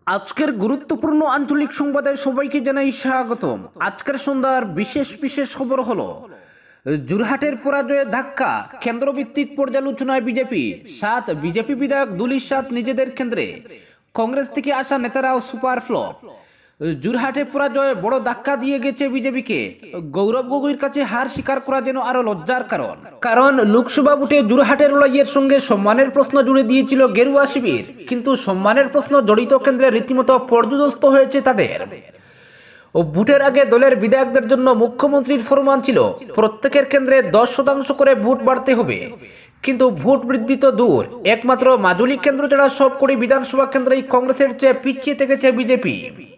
আজকের গুরুত্বপূর্ণ আঞ্চলিক সংবাদে সবাইকে জানাই স্বাগতম। আজকের সন্ধ্যার বিশেষ বিশেষ খবর হলো জোরহাটের পরাজয়ে ধাক্কা, কেন্দ্রভিত্তিক পর্যালোচনায় বিজেপি, 7 বিজেপি বিধায়ক দুলিশাত নিজেদের কেন্দ্রে, কংগ্রেস থেকে আসা নেতারাও সুপার ফ্লপ। জোরহাটে পরাজয়ে বড় ধাক্কা দিয়ে গেছে বিজেপিকে। গৌরব গগৈর কাছে হার স্বীকার করা যেন আরো লজ্জার কারণ লোকসভা ভোটে জোরহাটের লড়াইয়ের সঙ্গে সম্মানের প্রশ্ন জুড়ে দিয়েছিল গেরুয়া শিবির, কিন্তু সম্মানের প্রশ্ন জড়িত কেন্দ্রে রীতিমতো পর্যুদস্ত হয়েছে তাদের। ও ভোটের আগে দলের বিধায়কদের জন্য মুখ্যমন্ত্রীর ফরমান ছিল প্রত্যেকের কেন্দ্রে 10% করে ভোট বাড়তে হবে, কিন্তু ভোট বৃদ্ধি তো দূর, একমাত্র মাজুলি কেন্দ্র ছাড়া সবকটি বিধানসভা কেন্দ্রেই কংগ্রেসের চেয়ে পিছিয়ে থেকেছে বিজেপি।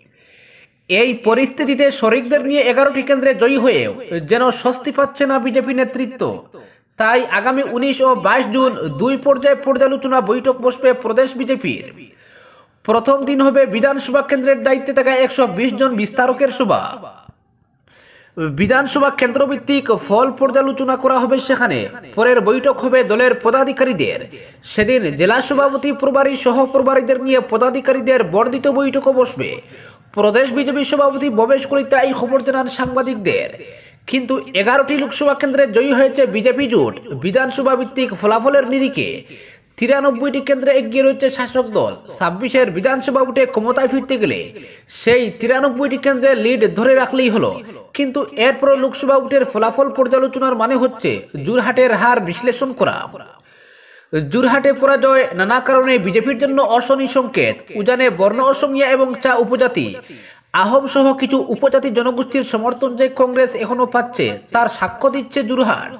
এই পরিস্থিতিতে শরিকদের নিয়ে 11টি কেন্দ্রে জয়ী হয়েও যেন স্বস্তি পাচ্ছে না বিজেপি নেতৃত্ব। তাই আগামী 19 ও 22 জুন 2 পর্যায়ে পর্যালোচনা বৈঠক বসবে প্রদেশ বিজেপির। প্রথম দিন হবে বিধানসভা কেন্দ্রের দায়িত্বে থাকা 120 জন বিস্তারকের সভা। বিধানসভা কেন্দ্রভিত্তিক ফল পর্যালোচনা করা হবে সেখানে। পরের বৈঠক হবে দলের পদাধিকারীদের। সেদিন জেলা সভাপতি প্রভারী সহ প্রভারীদের নিয়ে পদাধিকারীদের বর্ধিত বৈঠকও বসবে। প্রদেশ বিজেপি সভাপতি ভবেশ কলিতা এই খবর জানান সাংবাদিকদের। কিন্তু 11টি লোকসভা কেন্দ্রে জয়ী হয়েছে বিজেপি জোট। বিধানসভা ভিত্তিক ফলাফলের নিরিখে 93টি কেন্দ্রে এগিয়ে রয়েছে শাসক দল। 26-এর বিধানসভা ভোটে ক্ষমতায় ফিরতে গেলে সেই 93টি কেন্দ্রে লিড ধরে রাখলেই হলো। কিন্তু এরপর লোকসভা ভোটের ফলাফল পর্যালোচনার মানে হচ্ছে জোরহাটের হার বিশ্লেষণ করা। জোরহাটে পরাজয় নানা কারণে বিজেপির জন্য অশনি সংকেত। উজানে বর্ণ অসমিয়া এবং চা উপজাতি, আহোম সহ কিছু উপজাতি জনগোষ্ঠীর সমর্থন যে কংগ্রেস এখনো পাচ্ছে তার সাক্ষ্য দিচ্ছে জোরহাট।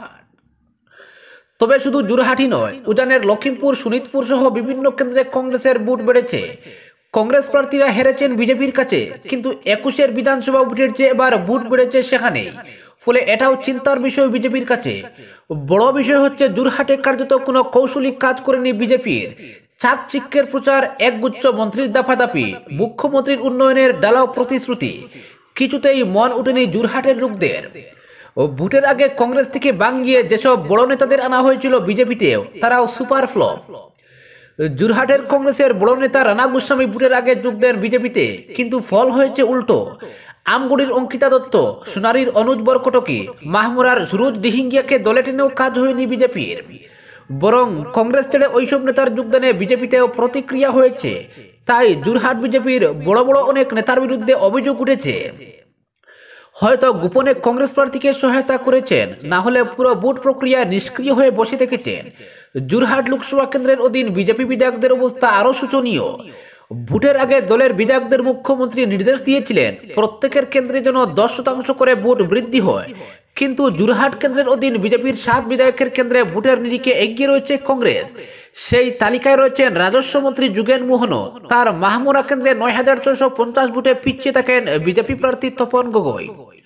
তবে শুধু জোরহাটই নয়, উজানের লখিমপুর, শোনিতপুর সহ বিভিন্ন কেন্দ্রে কংগ্রেসের ভোট বেড়েছে। কংগ্রেস প্রার্থীরা হেরেছেন বিজেপির কাছে, কিন্তু 21-এর বিধানসভা ভোটের চেয়ে এবার ভোট বেড়েছে সেখানেই। ফলে এটাও চিন্তার বিষয় বিজেপির কাছে। বড় বিষয় হচ্ছে জোরহাটে কার্যত কোনো কৌশলিক কাজ করেনি বিজেপির। চাকচিক্যের প্রচার, একগুচ্ছ মন্ত্রীর দাফাদাফি, মুখ্যমন্ত্রীর উন্নয়নের ডালাও প্রতিশ্রুতি, কিছুতেই মন উঠেনি জোরহাটের লোকদের। ও ভোটের আগে কংগ্রেস থেকে বাঙ্গিয়ে যেসব বড় নেতাদের আনা হয়েছিল বিজেপিতেও তারাও সুপার ফ্লপ। জোরহাটের কংগ্রেসের বড় নেতা রানা গোস্বামী ভোটের আগে যোগ দেন বিজেপিতে, কিন্তু ফল হয়েছে উল্টো। আমগুড়ির অঙ্কিতা দত্ত, সোনারীর অনুজ বরকটকি, মাহমুরার সুরুজ ডিহিঙ্গিয়াকে দলে টেনেও কাজ হয়নি বিজেপির। বরং কংগ্রেস ছেড়ে ওইসব নেতার যোগদানে বিজেপিতেও প্রতিক্রিয়া হয়েছে। তাই জোরহাট বিজেপির বড় বড় অনেক নেতার বিরুদ্ধে অভিযোগ উঠেছে। হয়তো গোপনে কংগ্রেস প্রার্থীকে সহায়তা করেছেন, না হলে পুরো ভোট প্রক্রিয়া নিষ্ক্রিয় হয়ে বসে থেকেছেন। জোরহাট লোকসভা কেন্দ্রের অধীন বিজেপি বিধায়কদের অবস্থা আরো শোচনীয়। ভোটের আগে দলের বিধায়কদের মুখ্যমন্ত্রী নির্দেশ দিয়েছিলেন প্রত্যেকের কেন্দ্রে যেন 10% করে ভোট বৃদ্ধি হয়, কিন্তু জোরহাট কেন্দ্রের অধীন বিজেপির 7 বিধায়কের কেন্দ্রে ভোটের নিরিখে এগিয়ে রয়েছে কংগ্রেস। সেই তালিকায় রয়েছেন রাজস্ব মন্ত্রী যোগেন মোহনও। তার মাহমুরা কেন্দ্রে 9650 ভোটে পিছিয়ে থাকেন বিজেপি প্রার্থী তপন গগৈ।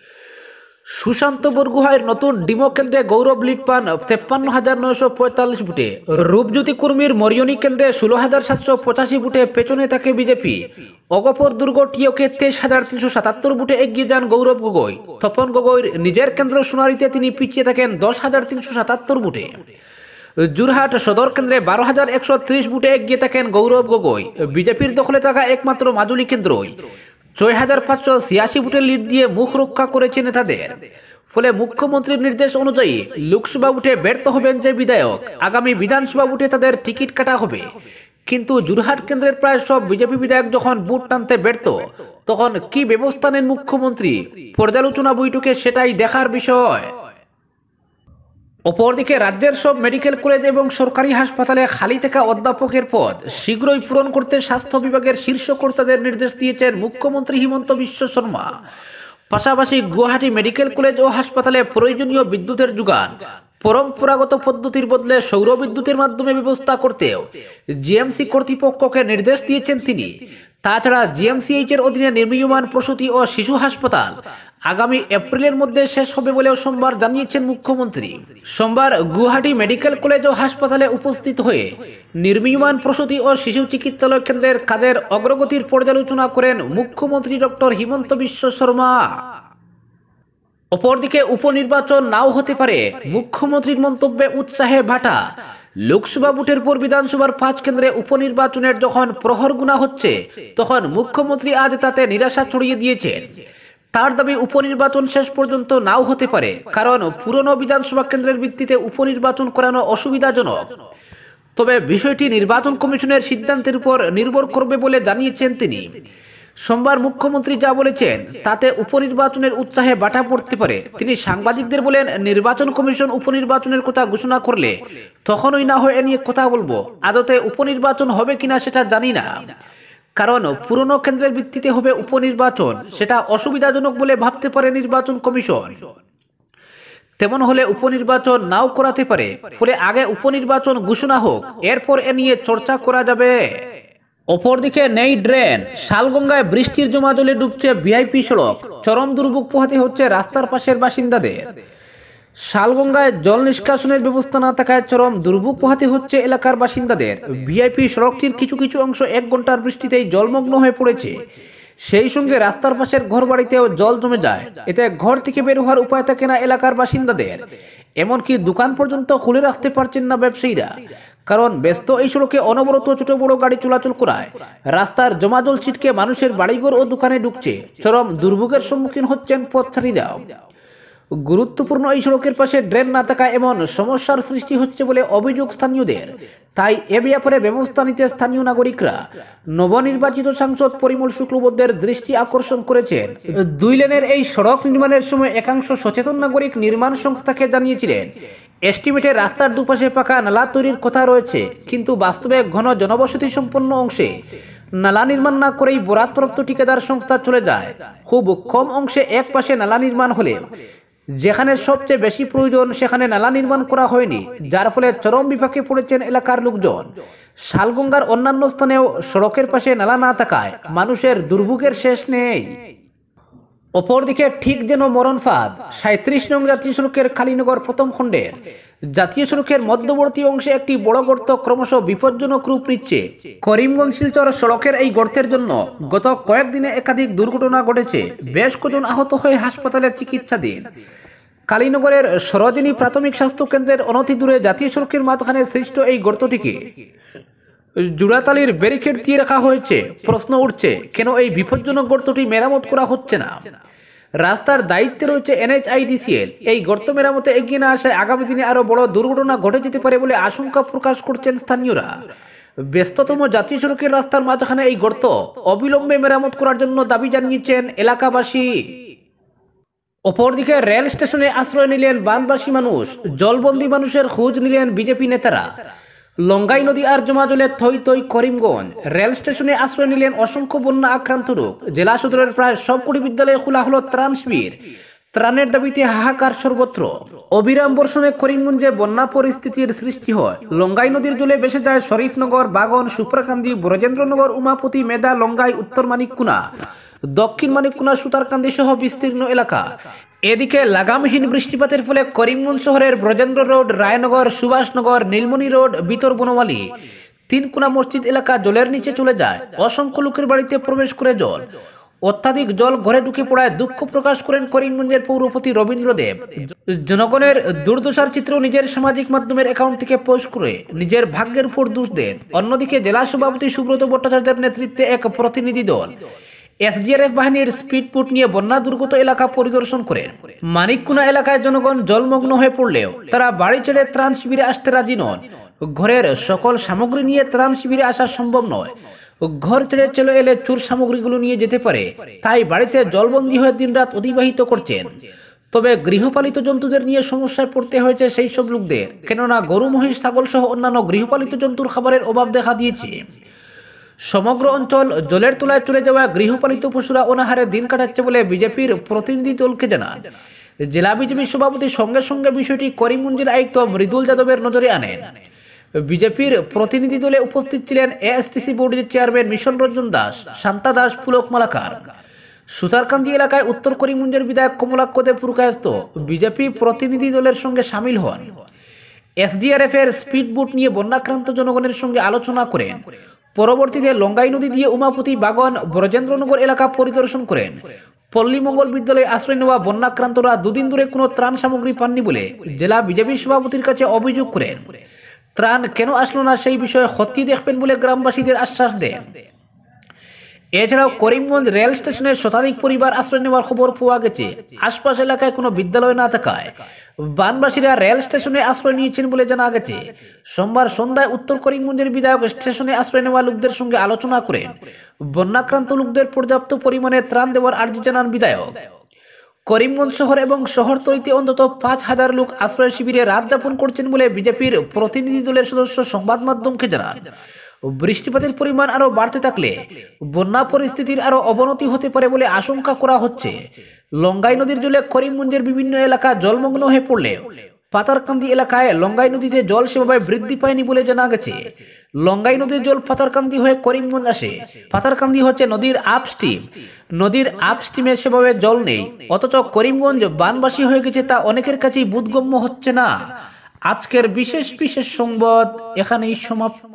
সুশান্ত বরগুহাইয়ের নতুন ডিমো কেন্দ্রে গৌরব লিড পান 53,945 ভোটে। রূপজ্যোতি কুর্মীর মরিয়নি কেন্দ্রে 16,785 ভোটে পেছনে থাকে বিজেপি। অগপর দুর্গ টিওকে 23,377 ভোটে এগিয়ে যান গৌরব গগৈ। তপন গগৈর নিজের কেন্দ্র সোনারীতে তিনি পিছিয়ে থাকেন 10,377 ভোটে। জোরহাট সদর কেন্দ্রে 12,130 ভোটে এগিয়ে থাকেন গৌরব গগৈ। বিজেপির দখলে থাকা একমাত্র মাজুলি কেন্দ্রই 6,586 ভোটের লিড দিয়ে মুখ রক্ষা করেছে নেতাদের। ফলে মুখ্যমন্ত্রীর নির্দেশ অনুযায়ী লোকসভা ভোটে ব্যর্থ হবেন যে বিধায়ক, আগামী বিধানসভা ভোটে তাদের টিকিট কাটা হবে। কিন্তু জোরহাট কেন্দ্রের প্রায় সব বিজেপি বিধায়ক যখন ভোট টানতে ব্যর্থ, তখন কি ব্যবস্থা নেন মুখ্যমন্ত্রী? পর্যালোচনা বৈঠকে সেটাই দেখার বিষয়। অপরদিকে রাজ্যের সব মেডিকেল কলেজ এবং সরকারি হাসপাতালে খালি থাকা অধ্যাপকের পদ শীঘ্রই পূরণ করতে স্বাস্থ্য বিভাগের শীর্ষ কর্তাদের নির্দেশ দিয়েছেন মুখ্যমন্ত্রী হিমন্ত বিশ্ব শর্মা। পাশাপাশি গুয়াহাটি মেডিকেল কলেজ ও হাসপাতালে প্রয়োজনীয় বিদ্যুতের যোগান পরম্পরাগত পদ্ধতির বদলে সৌর বিদ্যুতের মাধ্যমে ব্যবস্থা করতেও জিএমসি কর্তৃপক্ষকে নির্দেশ দিয়েছেন তিনি। তাছাড়া জিএমসিএইচ এর অধীনে নির্মীয়মান প্রসূতি ও শিশু হাসপাতাল আগামী এপ্রিলের মধ্যে শেষ হবে বলেও সোমবার জানিয়েছেন মুখ্যমন্ত্রী। সোমবার গুয়াহাটি মেডিকেল কলেজ ও হাসপাতালে উপস্থিত হয়ে নির্মীয়মান প্রসূতি ও শিশু চিকিৎসালয় কেন্দ্রের কাজের অগ্রগতির পর্যালোচনা করেন মুখ্যমন্ত্রী ডক্টর হিমন্ত বিশ্ব শর্মা। অপরদিকে উপনির্বাচন নাও হতে পারে, মুখ্যমন্ত্রীর মন্তব্যে উৎসাহে ভাটা। লোকসভা ভোটের পর বিধানসভার 5 কেন্দ্রে উপনির্বাচনের যখন প্রহর গুনা হচ্ছে, তখন মুখ্যমন্ত্রী আজ তাতে নিরাশা ছড়িয়ে দিয়েছেন। তার দাবি উপনির্বাচন শেষ পর্যন্ত নাও হতে পারে, কারণ পুরনো বিধানসভা কেন্দ্রের ভিত্তিতে উপনির্বাচন করানো অসুবিধাজনক। তবে বিষয়টি নির্বাচন কমিশনের সিদ্ধান্তের উপর নির্ভর করবে বলে জানিয়েছেন তিনি। সোমবার মুখ্যমন্ত্রী যা বলেছেন তাতে উপনির্বাচনের উৎসাহে বাটা পড়তে পারে। তিনি সাংবাদিকদের বলেন, নির্বাচন কমিশন উপনির্বাচনের কথা ঘোষণা করলে তখনই না হয় এ নিয়ে কথা বলবো। আদতে উপনির্বাচন হবে কিনা সেটা জানি না, কারণ পুরনো কেন্দ্রের ভিত্তিতে হবে উপনির্বাচন, সেটা অসুবিধাজনক বলে ভাবতে পারে নির্বাচন কমিশন। তেমন হলে উপনির্বাচন নাও করাতে পারে, ফলে আগে উপনির্বাচন ঘোষণা হোক, এরপর এ নিয়ে চর্চা করা যাবে। অপরদিকে নেই ড্রেন, শালগঙ্গায় বৃষ্টির জমা জলে ডুবছে ভিআইপি সড়ক, চরম দুর্ভোগ পোহাতে হচ্ছে রাস্তার পাশের বাসিন্দাদের। শালগঙ্গায় জল নিষ্কাশনের ব্যবস্থা না থাকায় চরম দুর্ভোগ পোহাতে হচ্ছে এলাকার বাসিন্দাদের। ভিআইপি সড়কটির কিছু কিছু অংশ 1 ঘন্টার বৃষ্টিতেই জলমগ্ন হয়ে পড়েছে। সেই সঙ্গে রাস্তার পাশের ঘরবাড়িতেও জল জমে যায়। এতে ঘর থেকে বের হওয়ার উপায় থাকে না এলাকার বাসিন্দাদের। এমনকি দোকান পর্যন্ত খুলে রাখতে পারছেন না ব্যবসায়ীরা, কারণ ব্যস্ত এই সড়কে অনবরত ছোট বড় গাড়ি চলাচল করায় রাস্তার জমা জল ছিটকে মানুষের বাড়িঘর ও দোকানে ঢুকছে। চরম দুর্ভোগের সম্মুখীন হচ্ছেন পথচারীরাও। গুরুত্বপূর্ণ এই সড়কের পাশে ড্রেন না থাকা এমন সমস্যার সৃষ্টি হচ্ছে বলে অভিযোগ স্থানীয়দের। তাই এ ব্যাপারে ব্যবস্থা নিতে স্থানীয় নাগরিকরা নবনির্বাচিত সাংসদ পরিমল শুক্লবৈদ্যের দৃষ্টি আকর্ষণ করেছেন। 2 লেনের এই সড়ক নির্মাণের সময় একাংশ সচেতন নাগরিক নির্মাণ সংস্থাকে জানিয়েছিলেন এস্টিমেটে রাস্তার দুপাশে পাকা নালা তৈরির কথা রয়েছে, কিন্তু বাস্তবে ঘন জনবসতি সম্পন্ন অংশে নালা নির্মাণ না করেই বরাদপ্রাপ্ত ঠিকাদার সংস্থা চলে যায়। খুব কম অংশে এক পাশে নালা নির্মাণ হলেও যেখানে সবচেয়ে বেশি প্রয়োজন সেখানে নালা নির্মাণ করা হয়নি, যার ফলে চরম বিপাকে পড়েছেন এলাকার লোকজন। শালগঙ্গার অন্যান্য স্থানেও সড়কের পাশে নালা না থাকায় মানুষের দুর্ভোগের শেষ নেই। অপরদিকে ঠিক যেন মরণ ফাঁদ, 37 নং জাতীয় সড়কের কালীনগর প্রথম খণ্ডের জাতীয় সড়কের মধ্যবর্তী অংশে একটি বড় গর্ত ক্রমশ বিপজ্জনক রূপ নিচ্ছে। করিমগঞ্জ শিলচর সড়কের এই গর্তের জন্য গত কয়েকদিনে একাধিক দুর্ঘটনা ঘটেছে। বেশ কজন আহত হয়ে হাসপাতালে চিকিৎসাধীন। কালীনগরের সরোজিনী প্রাথমিক স্বাস্থ্য কেন্দ্রের অনতি দূরে জাতীয় সড়কের মাঝখানে সৃষ্ট এই গর্তটিকে জোড়াতালির ব্যারিকেড দিয়ে রাখা হয়েছে। প্রশ্ন উঠছে, কেন এই বিপজ্জনক গর্তটি মেরামত করা হচ্ছে না? রাস্তার দায়িত্বে রয়েছে NHIDCL। এই গর্ত মেরামতে এগিয়ে না আসায় আগামী দিনে আরো বড় দুর্ঘটনা ঘটে যেতে পারে বলে আশঙ্কা প্রকাশ করছেন স্থানীয়রা। ব্যস্ততম জাতীয় সড়কের রাস্তার মাঝখানে এই গর্ত অবিলম্বে মেরামত করার জন্য দাবি জানিয়েছেন এলাকাবাসী। অপরদিকে রেল স্টেশনে আশ্রয় নিলেন বানবাসী মানুষ, জলবন্দী মানুষের খোঁজ নিলেন বিজেপি নেতারা। লঙ্গাই নদী আর জমা জলে থই থই করিমগঞ্জ। রেল স্টেশনে আশ্রয় নিলেন অসংখ্য বন্যা আক্রান্ত লোক। জেলা সদরের প্রায় সবকটি বিদ্যালয়ে খোলা হলো ত্রাণ শিবির। ত্রাণের দাবিতে হাহাকার সর্বত্র। অবিরাম বর্ষণে করিমগঞ্জে বন্যা পরিস্থিতির সৃষ্টি হয়। লঙ্গাই নদীর জলে ভেসে যায় শরীফনগর, বাগন, সুপ্রাকান্দি, ব্রজেন্দ্রনগর, উমাপতি, মেদা, লঙ্গাই, উত্তর মানিককুনা, দক্ষিণ মানিককুনা, সুতারকান্দি সহ বিস্তীর্ণ এলাকা। এদিকে লাগামহীন বৃষ্টিপাতের ফলে করিমগঞ্জ শহরের ব্রজেন্দ্র রোড, রায়নগর, সুভাষনগর, নীলমণি রোড, বিতর বনমালী, তিনকুনা মসজিদ এলাকা জলের নিচে চলে যায়। অসংখ্য লোকের বাড়িতে প্রবেশ করে জল। অত্যাধিক জল ঘরে ঢুকে পড়ায় দুঃখ প্রকাশ করেন করিমগঞ্জের পৌরপতি রবীন্দ্র দেব। জনগণের দুর্দশার চিত্র নিজের সামাজিক মাধ্যমের অ্যাকাউন্ট থেকে পোস্ট করে নিজের ভাগ্যের উপর দোষ দেন। অন্যদিকে জেলা সভাপতি সুব্রত ভট্টাচার্যের নেতৃত্বে এক প্রতিনিধি দল SDRF বাহিনীর স্পিডবোট নিয়ে বন্যা দুর্গত এলাকা পরিদর্শন করেন। মানিককুনা এলাকায় জনগণ জলমগ্ন হয়ে পড়লেও তারা বাড়ি ছেড়ে ত্রাণ শিবিরে আসতে রাজি নন। ঘরের সকল সামগ্রী নিয়ে ত্রাণ শিবিরে আসা সম্ভব নয়। ঘর ছেড়ে চলে এলে চোর সামগ্রীগুলো নিয়ে যেতে পারে, তাই বাড়িতে জলবন্দী হয়ে দিনরাত অতিবাহিত করছেন। তবে গৃহপালিত জন্তুদের নিয়ে সমস্যায় পড়তে হয়েছে সেই সব লোকদের, কেননা গরু, মহিষ, ছাগল সহ অন্যান্য গৃহপালিত জন্তুর খাবারের অভাব দেখা দিয়েছে। সমগ্র অঞ্চল জলের তলায় চলে যাওয়া গৃহপালিত পশুরা অনাহারে দিন কাটাচ্ছে বলে বিজেপির প্রতিনিধি দলকে জানান। জেলা বিজেপি সভাপতি সঙ্গে সঙ্গে বিষয়টি করিমগঞ্জের আয়ুক্ত মৃদুল যাদবের নজরে আনেন। বিজেপির প্রতিনিধি দলে উপস্থিত ছিলেন ASTC বোর্ডের চেয়ারম্যান মিশন রঞ্জন দাস, শান্তা দাস, পুলক মালাকার। সুতারকান্দি এলাকায় উত্তর করিমগঞ্জের বিধায়ক কমলাক্ষ দেব পুরকায়স্থ বিজেপি প্রতিনিধি দলের সঙ্গে সামিল হন। SDRF এর স্পিডবোট নিয়ে বন্যাক্রান্ত জনগণের সঙ্গে আলোচনা করেন। পরবর্তীতে লঙ্গাই নদী দিয়ে উমাপতি, বাগন, ব্রজেন্দ্রনগর এলাকা পরিদর্শন করেন। পল্লী মঙ্গল বিদ্যালয়ে আশ্রয় নেওয়া বন্যাক্রান্তরা দুদিন ধরে কোনো ত্রাণ সামগ্রী পাননি বলে জেলা বিজেপি সভাপতির কাছে অভিযোগ করেন। ত্রাণ কেন আসলো না সেই বিষয়ে খতিয়ে দেখবেন বলে গ্রামবাসীদের আশ্বাস দেন। এছাড়াও করিমগঞ্জ রেল স্টেশনের শতাধিক পরিবার আশ্রয় নেওয়ার খবর পাওয়া গেছে। আশপাশ এলাকায় কোনো বিদ্যালয় না থাকায় বানবাসীরা রেল স্টেশনে আশ্রয় নিয়েছেন বলে জানা গেছে। সোমবার সন্ধ্যায় উত্তর করিমগঞ্জের বিধায়ক স্টেশনে আশ্রয় নেওয়া লোকদের সঙ্গে আলোচনা করেন। বন্যাক্রান্ত লোকদের পর্যাপ্ত পরিমাণে ত্রাণ দেওয়ার আর্জি জানান বিধায়ক। করিমগঞ্জ শহর এবং শহরতলিতে অন্তত 5,000 লোক আশ্রয় শিবিরে রাত যাপন করছেন বলে বিজেপির প্রতিনিধি দলের সদস্য সংবাদ মাধ্যমকে জানান। বৃষ্টিপাতের পরিমাণ আরো বাড়তে থাকলে বন্যা পরিস্থিতির আরো অবনতি হতে পারে বলে আশঙ্কা করা হচ্ছে। লঙ্গাই নদীর জলে করিমগঞ্জের বিভিন্ন এলাকা জলমগ্ন হয়ে পড়লে পাতারকান্দি এলাকায় লঙ্গাই নদীতে জল সেভাবে বৃদ্ধি পায়নি বলে জানা গেছে। লঙ্গাই নদীর জল পাতারকান্দি হয়ে করিমগঞ্জ আসে। পাতারকান্দি হচ্ছে নদীর আপস্ট্রিম। নদীর আপস্ট্রিমে সেভাবে জল নেই, অথচ করিমগঞ্জ বানবাসী হয়ে গেছে তা অনেকের কাছেই বোধগম্য হচ্ছে না। আজকের বিশেষ সংবাদ এখানেই সমাপ্ত।